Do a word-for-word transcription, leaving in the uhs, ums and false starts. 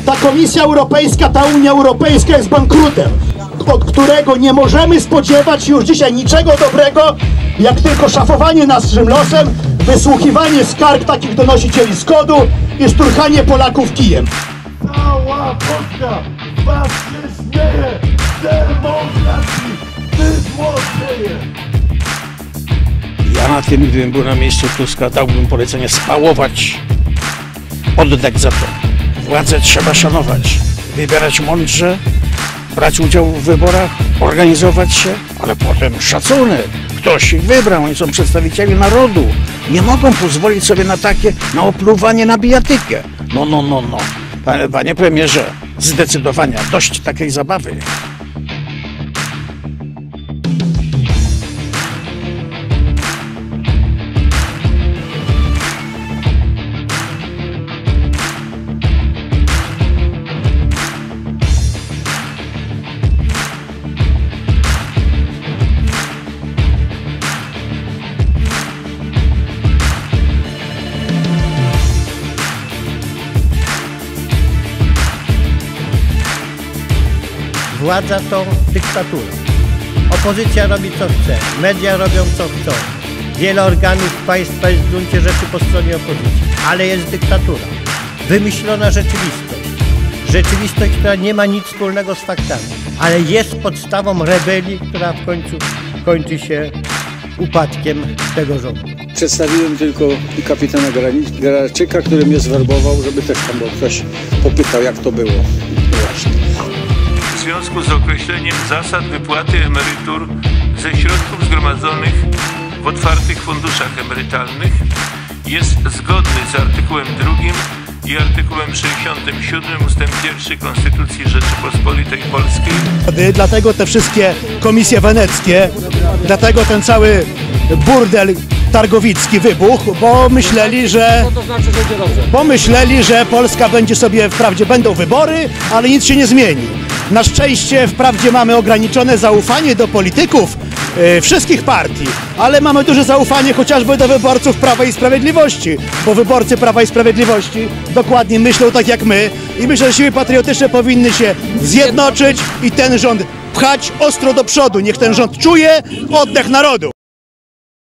Ta Komisja Europejska, ta Unia Europejska jest bankrutem, od którego nie możemy spodziewać się już dzisiaj niczego dobrego, jak tylko szafowanie naszym losem, wysłuchiwanie skarg takich donosicieli z kodu i szturchanie Polaków kijem. Cała Polska z was się śmieje, demokracji bydło śmieje. Ja na tym, gdybym był na miejscu Tuska, dałbym polecenie spałować, oddać za to. Władzę trzeba szanować, wybierać mądrze, brać udział w wyborach, organizować się, ale potem szacunek. Ktoś ich wybrał, oni są przedstawicieli narodu. Nie mogą pozwolić sobie na takie, na opluwanie na bijatykę. No, no, no, no. Panie, panie premierze, zdecydowanie dość takiej zabawy. Władza to dyktatura. Opozycja robi co chce, media robią co chcą. Wiele organów państwa jest w gruncie rzeczy po stronie opozycji, ale jest dyktatura. Wymyślona rzeczywistość. Rzeczywistość, która nie ma nic wspólnego z faktami, ale jest podstawą rebelii, która w końcu kończy się upadkiem tego rządu. Przedstawiłem tylko i kapitana Graczyka, który mnie zwerbował, żeby też tam ktoś popytał, jak to było. Właśnie. W związku z określeniem zasad wypłaty emerytur ze środków zgromadzonych w otwartych funduszach emerytalnych jest zgodny z artykułem drugim i artykułem sześćdziesiątym siódmym ustęp pierwszy Konstytucji Rzeczypospolitej Polskiej. Dlatego te wszystkie komisje weneckie, dlatego ten cały burdel targowicki wybuchł, bo myśleli, że bo myśleli, że Polska będzie sobie, wprawdzie będą wybory, ale nic się nie zmieni. Na szczęście wprawdzie mamy ograniczone zaufanie do polityków yy, wszystkich partii, ale mamy duże zaufanie chociażby do wyborców Prawa i Sprawiedliwości, bo wyborcy Prawa i Sprawiedliwości dokładnie myślą tak jak my i myślę, że siły patriotyczne powinny się zjednoczyć i ten rząd pchać ostro do przodu. Niech ten rząd czuje oddech narodu.